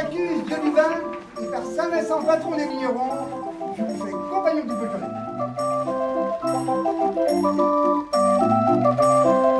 Bacchus, dieu du vin, et par Saint-Vincent, patron des vignerons, je vous fais compagnon du Beaujolais.